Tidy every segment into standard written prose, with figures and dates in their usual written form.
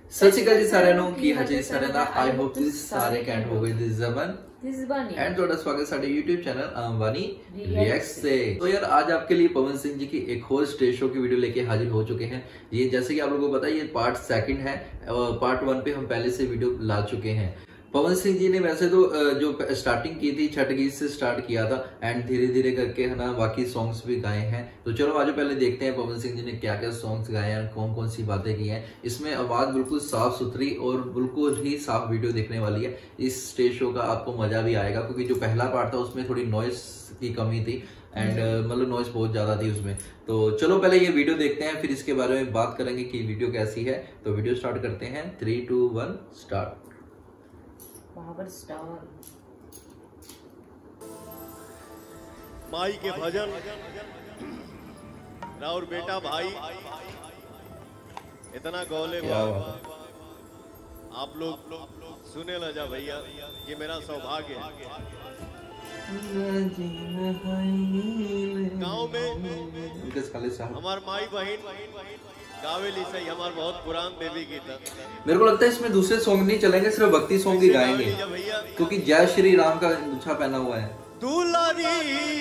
सत श्री अकाल जी साਰਿਆਂ ਨੂੰ ਕੀ ਹਾਲ ਜੀ ਸਾਰਿਆਂ ਦਾ आई होप ਤੁਸੀਂ ਸਾਰੇ ਕੈਂਟ ਹੋਗੇ दिस जमन दिस इज बानी एंड थोड़ा स्वागत साडे YouTube चैनल अंबानी रिएक्ट से। तो यार आज आपके लिए पवन सिंह जी की एक और स्टेज शो की वीडियो लेके हाजिर हो चुके हैं। ये जैसे कि आप लोगों को पता है ये पार्ट सेकंड है, पार्ट 1 पे हम पहले से वीडियो ला चुके हैं। पवन सिंह जी ने वैसे तो जो स्टार्टिंग की थी छठ गीत से स्टार्ट किया था एंड धीरे धीरे करके है ना बाकी सॉन्ग्स भी गाए हैं। तो चलो आज पहले देखते हैं पवन सिंह जी ने क्या क्या सॉन्ग्स गाए हैं, कौन कौन सी बातें की हैं। इसमें आवाज बिल्कुल साफ सुथरी और बिल्कुल ही साफ वीडियो देखने वाली है। इस स्टेज शो का आपको मजा भी आएगा क्योंकि जो पहला पार्ट था उसमें थोड़ी नॉइस की कमी थी एंड मतलब नॉइस बहुत ज्यादा थी उसमें। तो चलो पहले ये वीडियो देखते हैं फिर इसके बारे में बात करेंगे कि वीडियो कैसी है। तो वीडियो स्टार्ट करते हैं 3, 2, 1 स्टार्ट। पावर स्टार माई के भजन राउर बेटा भाई इतना गौले आप लोग सुने ना जा भैया, ये मेरा सौभाग्य है। गांव में हमार माई बहन गावेली से हमार बहुत पुरान देवी गीत है। मेरे को लगता है इसमें दूसरे सॉन्ग नहीं चलेंगे, सिर्फ भक्ति सॉन्ग ही गाएंगे क्योंकि जय श्री राम का गुच्छा पहना हुआ है। दुलारी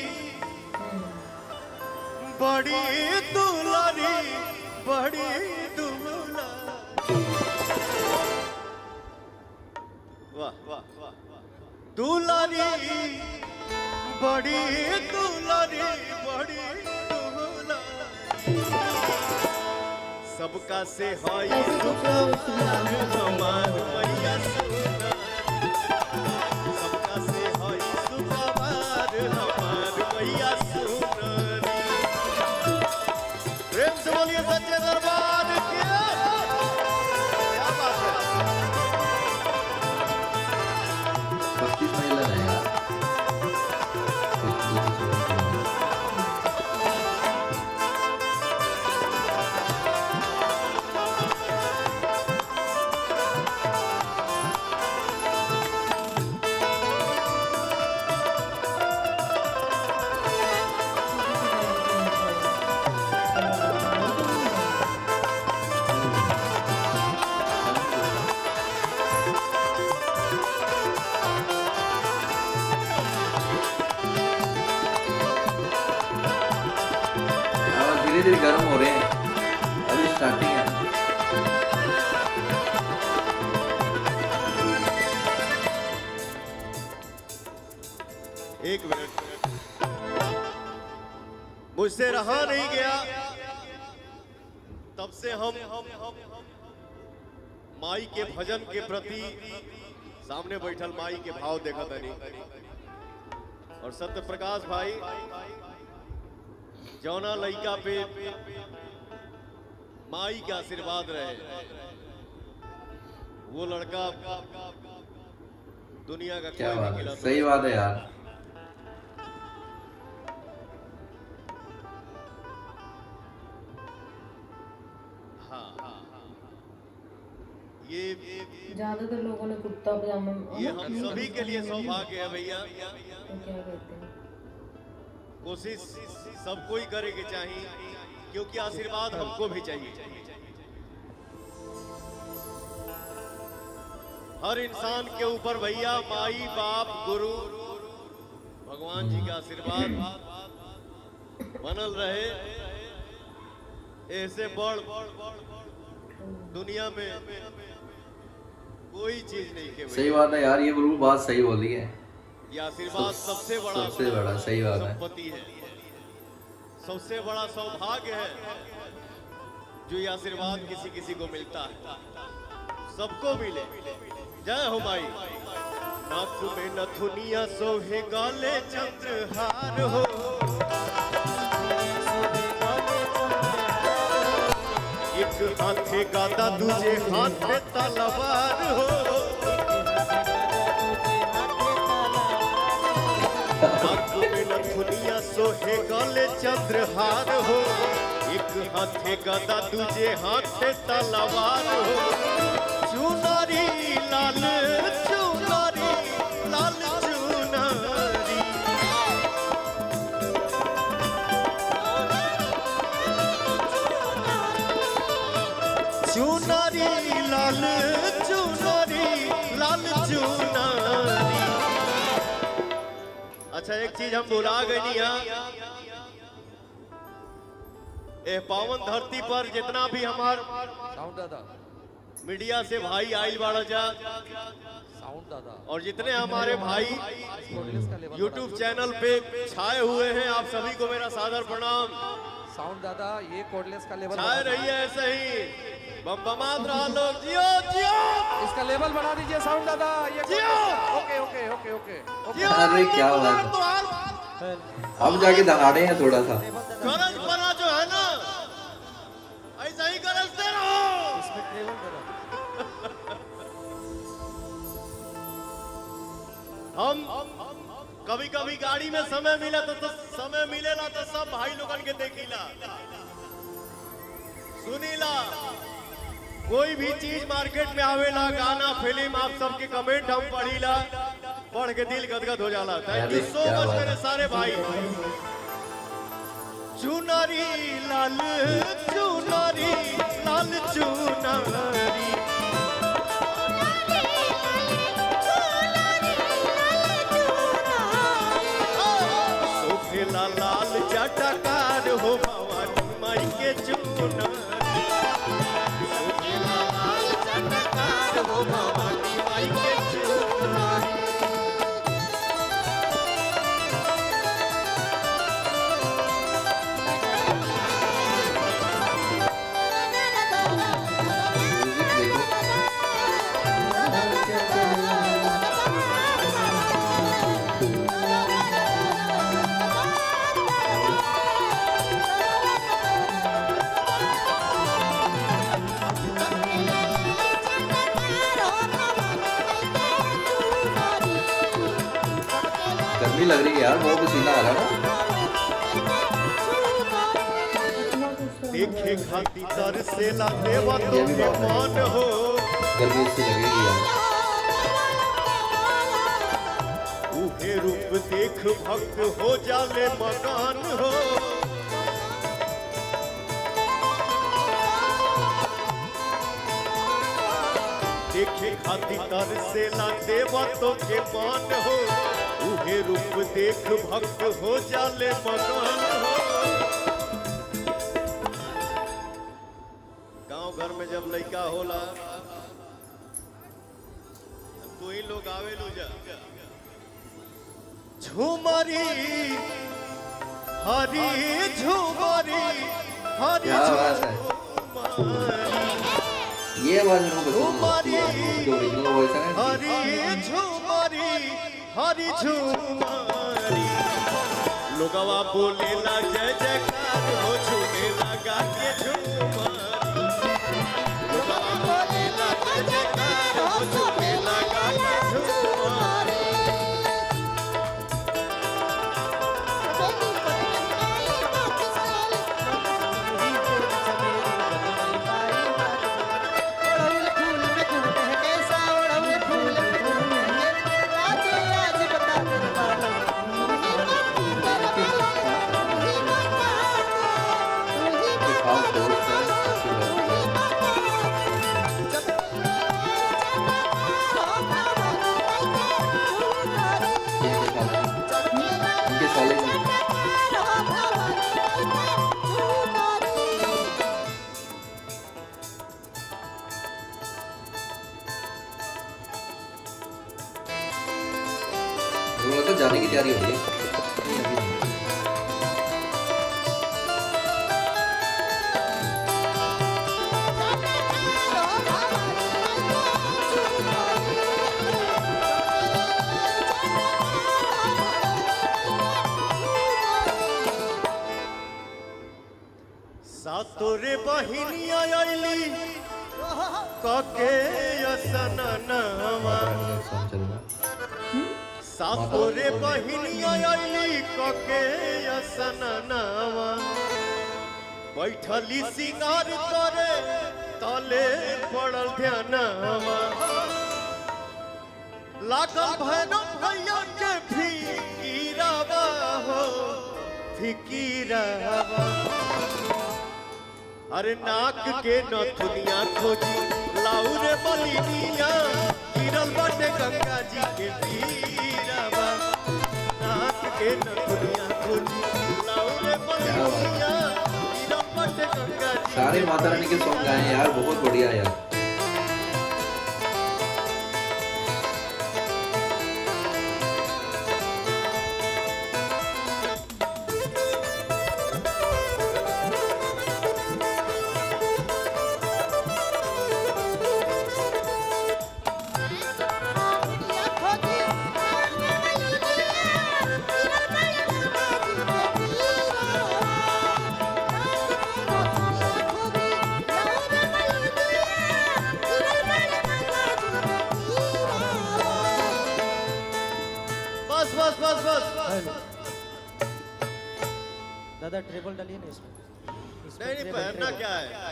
बड़ी दुलारी बड़ी दुलारी वाह वाह वाह दुलारी बड़ी दुलारी बड़ी दुलारी सबका से हाय हमार मैया सुना, सबका से हाय सुकुमार हमार मैया सुना। प्रेम से बोलिए सच्चे दरबार के। क्या बात है, भक्ति महिला है यार। धीरे धीरे गर्म हो रहे हैं, अभी स्टार्टिंग है। एक मिनट, मुझसे रहा नहीं गया तब से हम माई के भजन के प्रति सामने बैठल माई के भाव देखा था नहीं। और सत्य प्रकाश भाई जौना लइका पे माई का आशीर्वाद रहे वो लड़का दुनिया का क्या कोई बात नहीं है, खिला। सही बात है यार। हाँ हाँ ये ज्यादातर लोगों ने कुर्ता पजामा ये हम सभी के लिए सौभाग्य है भैया। तो क्या कहते हैं, कोशिश सबको ही करे के चाहिए क्योंकि आशीर्वाद हमको भी चाहिए। हर इंसान के ऊपर भैया माई बाप गुरु भगवान जी का आशीर्वाद बनल रहे। ऐसे बड़ दुनिया में कोई चीज नहीं के। सही बात है यार, ये बिल्कुल बात सही बोली है। ये आशीर्वाद सबसे बड़ा सही बात है, संपत्ति है, सबसे बड़ा सौभाग्य है जो ये आशीर्वाद किसी किसी को मिलता है, सबको मिले। जय हो माई। नाथ में नथुनिया सोहे गाले चंद्रहार हो, एक हाथे गादा दूजे हाथे तलवार हो। नाथ में नथुनिया सोहे गाले चंद्रहार हो, एक हाथे गदा दूजे हाथे तलवार हो। चुनारी लाल चुनारी लाल चुनारी चुनारी लाल अच्छा एक चीज हम भुला गए नहीं यहाँ, ए पावन धरती पर जितना भी हमार साउंड दादा, मीडिया से भाई आइल बाड़ा जा, साउंड दादा, और जितने हमारे भाई YouTube चैनल पे छाए हुए हैं, आप सभी को मेरा सादर प्रणाम। साउंड दादा, ये कोडलेस का लेवल छाए रहिए ऐसे ही, बम बमात रहा लोग, जियो जियो, इसका लेवल बढ़ा दीजिए साउंड दादा, ये जियो। ओके ओके ओके ओके जियो। अरे क्या बात है, अब जाके दहाड़े हैं थोड़ा सा। गरज बना जो है ना, ऐसा ही गरजते रहो। इसमें ट्रेवल करो। हम कभी कभी गाड़ी में समय मिला तो समय मिलेला तो सब भाई लोगन के देखीला सुनीला, कोई भी चीज मार्केट में आवेला, गाना फिल्म, आप सबके कमेंट हम पढ़ीला, पढ़ के दिल गदगद हो जाला। थैंक यू सो मच मेरे सारे भाई। चुनरी लाल चुनरी लाल चुनरी, सोफेला लाल चटकार हो भवानी माई के चुनरी, सोफेला लाल चटकार हो भवानी माई के चुनरी। गर्मी लग रही है यार, बहुत पसीना आ रहा है ना। देखे खाती तरसेला देवा तो के मान हो, गर्मी इससे लगेगी यार। उहे रूप देख भक्त हो जाले मकान हो, देखे खाती तरसेला देवा तो के मान हो, उहे रूप देख भक्त हो जाले मकान हो। गांव घर में जब लड़का होला तो ही लोग आवे लो जा, झूमरी हरी झूमरी हरी क्या बात है, झूमरी, ये आवाज मेरे को पसंद आती है, जो ओरिजिनल वॉइस है ना। हरी झूमरी हरी झूमरी, लोगवा बोलेला जय जयकार हो, झूमेला गा के झूमरी, लोगवा बोलेला जय जयकार हो, झूमेला गा के झूमरी। तो जाने की तैयारी हो रही है। सातोरे बहिनिया आइली कके असननवा, सातोरे बहिनिया आइली कके असननवा, बैठली सिंगार करे तले पड़ल ध्यानवा, लागल भैरव भैया के फिकीरावा हो फिकीरावा, अरे नाक के नथुनिया खोजी लाउरे बलिनिया, गिरल बाटे गंगा जी के तीरावा, नाक के न दुनिया खोजी लाऊ रे मलिनिया हीरा पट गंगा जी। सारे माता रानी के सॉन्ग गाए हैं यार, बहुत बढ़िया यार। बस बस बस बस दादा ट्रिपल डालिए ना इसमें। नहीं नहीं, पहनना क्या है।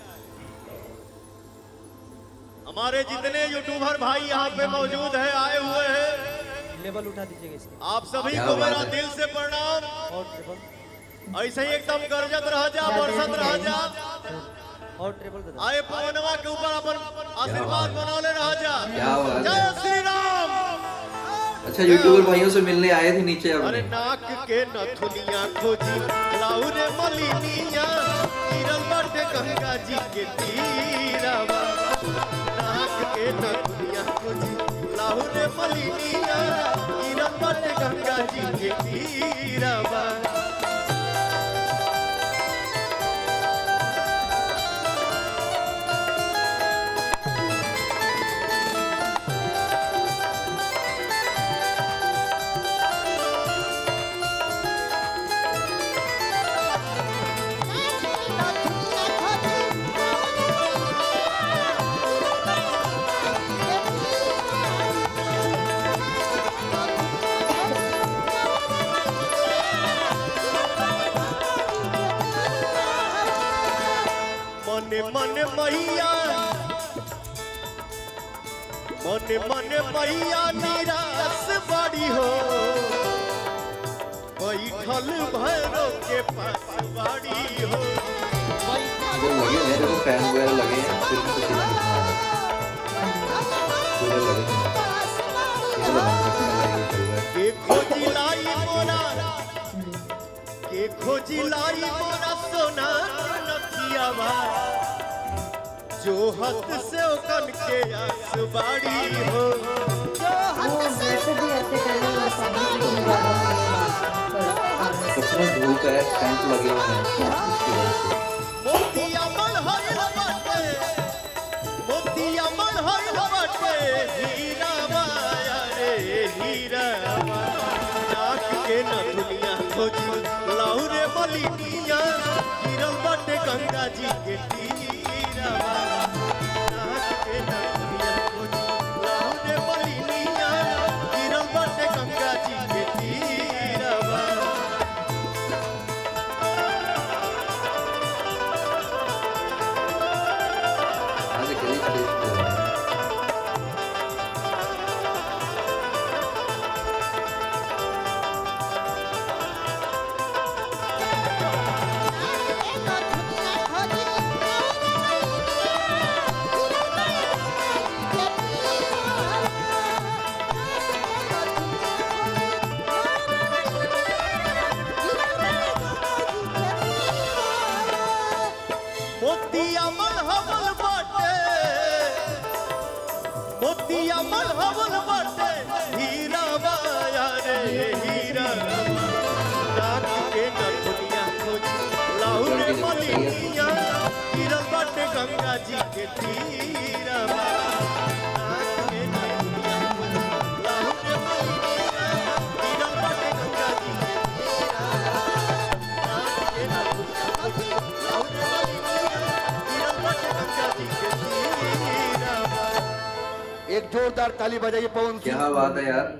हमारे जितने यूट्यूबर भाई यहाँ पे मौजूद है, आए हुए हैं, लेवल उठा दीजिएगा इसके। आप सभी क्या को बात मेरा है। दिल से प्रणाम। और ट्रिपल ऐसे ही एकदम गरजत रह जा, बरसत रह जा। और ट्रिपल दादा। आए पवनवा के ऊपर अपन आशीर्वाद बनौले रह जा। क्या बात है। जय श्री राम। अच्छा, यूट्यूबर भाइयों से मिलने आए थे नीचे अरे अपने। नाक के नथुनिया खोजी लाऊ रे मलिनिया गिरल बाटे गंगा जी के तीरवा। नाक के नथुनिया खोजी लाऊ रे मलिनिया गिरल बाटे गंगा जी के तीरवा। मने मने मैया मने मने मैया निराश बड़ी हो बैठल भैरव के पास बड़ी हो। इधर लगे मेरे को फैन वगैरह लगे हैं, फिर भी कुछ नहीं दिखा रहा। पूरे लगे हैं। इधर लगे चल रहा है। के खोजी लाई मोरा के खोजी लाई मोरा सोना नथियावा जो हद से ओकन के आस बाड़ी हो। वो वैसे भी ऐसे करने वाला सामने को मिला कितना धूप है, फैन लगे हुए हैं इसकी वजह से। मोतिया मन हरिल बाटे मोतिया मन हरिल बाटे हीरा माया रे हीरा नाक के न दुनिया खोजी लाऊ रे मलिनिया गिरल बाटे गंगा जी के तीरवा। नाक के न दुनिया खोजी लाऊ रे मलिनिया गिरल बाटे गंगा जी के तीरवा। आगे चलिए चलिए। मोतिया मन हवल बाटे मोतिया मन हवल बाटे हीरा माया रे हीरा नाक के न दुनिया खोजी लाऊ रे मलिनिया गिरल बाटे गंगा जी के तीरवा। नाक के न दुनिया खोजी लाऊ रे मलिनिया गिरल बाटे गंगा जी के तीरवा। नाक के न दुनिया खोजी लाऊ रे मलिनिया गिरल बाटे गंगा जी के तीरवा। एक जोरदार ताली बजाइए पवन सिंह। क्या बात है यार,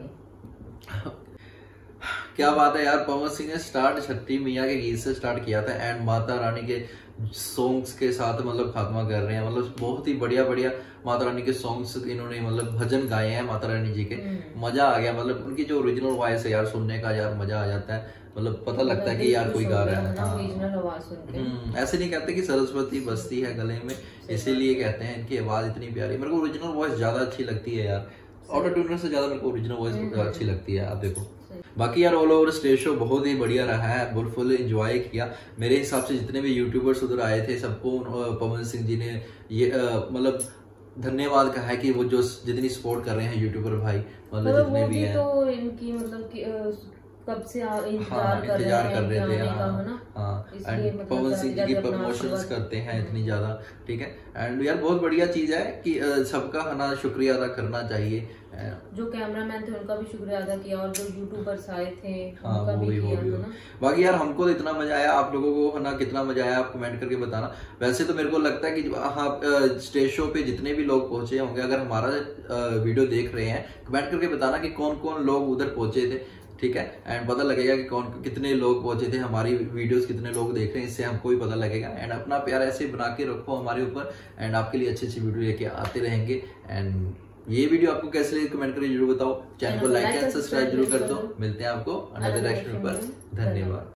क्या बात है यार। पवन सिंह ने स्टार्ट छठी मैया के गीत से स्टार्ट किया था एंड माता रानी के सॉन्ग्स के साथ मतलब खात्मा कर रहे हैं। मतलब बहुत ही बढ़िया बढ़िया माता रानी के सॉन्ग्स इन्होंने मतलब भजन गाए हैं माता रानी जी के। मजा आ गया, मतलब उनकी जो ओरिजिनल वॉइस है यार, सुनने का यार मजा आ जाता है। मतलब पता लगता है कि यार कोई गा रहा है। हाँ। ओरिजिनल आवाज सुन के ऐसे नहीं कहते कि सरस्वती बसती है गले में, इसीलिए कहते हैं इनकी आवाज इतनी प्यारी। मेरे को ओरिजिनल वॉइस ज्यादा अच्छी लगती है यार, ऑटो ट्यूनर से ज्यादा मेरे को ओरिजिनल वॉइस अच्छी लगती है। आप देखो बाकी यार ऑल ओवर स्टेज शो बहुत ही बढ़िया रहा है, फुल एंजॉय किया। मेरे हिसाब से जितने भी यूट्यूबर्स उधर आए थे सबको पवन सिंह जी ने ये मतलब धन्यवाद कहा है कि वो जो जितनी सपोर्ट कर रहे हैं यूट्यूबर भाई, मतलब जितने भी हैं तो इनकी मतलब कि कब से इंतजार कर रहे थे। हाँ एंड पवन सिंह जी की प्रमोशंस करते हैं इतनी ज्यादा, ठीक है। एंड यार बहुत बढ़िया चीज है कि सबका है ना शुक्रिया अदा करना चाहिए। जो कैमरामैन थे उनका भी शुक्रिया अदा किया और जो यूट्यूबर्स आए थे हाँ, उनका भी किया ना। बाकी यार हमको तो इतना मजा आया, आप लोगों को है ना कितना मजा आया आप कमेंट करके बताना। वैसे तो मेरे को लगता है कि हाँ स्टेज शो पे जितने भी लोग पहुंचे होंगे, अगर हमारा वीडियो देख रहे हैं कमेंट करके बताना कि कौन कौन लोग उधर पहुंचे थे, ठीक है। एंड पता लगेगा कि कौन कितने लोग पहुंचे थे, हमारी वीडियोस कितने लोग देख रहे हैं, इससे हमको भी पता लगेगा। एंड अपना प्यार ऐसे बना के रखो हमारे ऊपर, एंड आपके लिए अच्छी अच्छी वीडियो लेके आते रहेंगे। एंड ये वीडियो आपको कैसे लगी कमेंट करके जरूर बताओ, चैनल को लाइक एंड सब्सक्राइब जरूर कर दो। मिलते हैं आपको अनदर एक्शन पर, धन्यवाद।